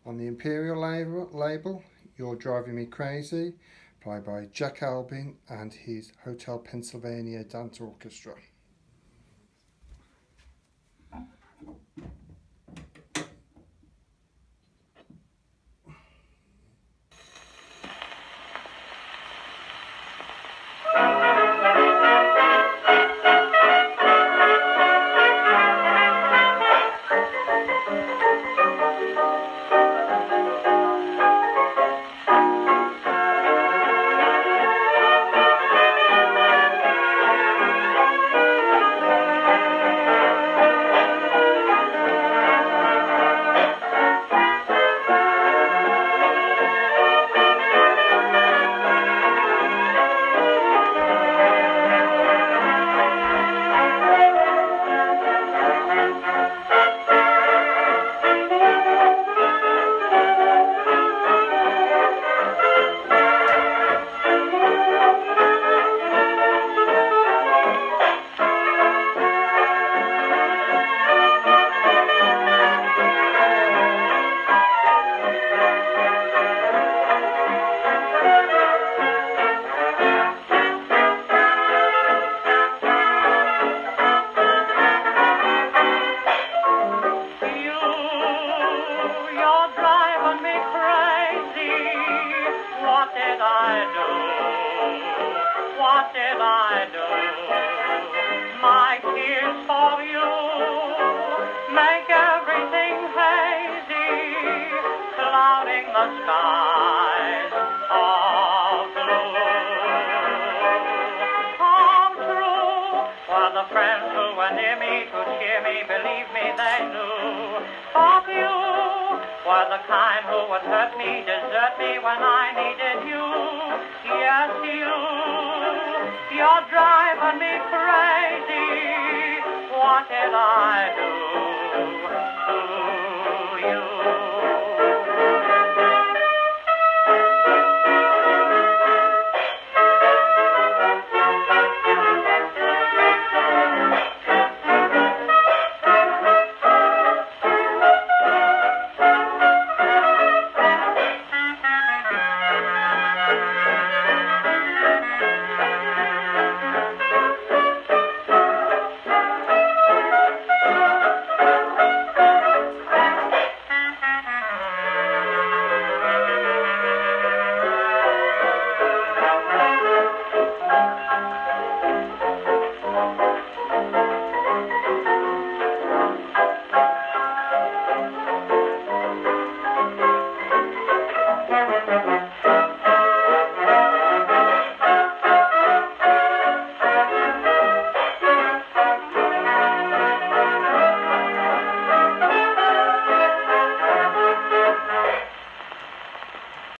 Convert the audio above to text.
On the Imperial label, You're Driving Me Crazy, played by Jack Albin and his Hotel Pennsylvania Dance Orchestra. What did I do? My tears for you make everything hazy, clouding the skies of blue. How true were the friends who were near me to cheer me, believe me, they knew. But you were the kind who would hurt me, desert me when I needed you. Yes, you're driving me crazy. What did I do?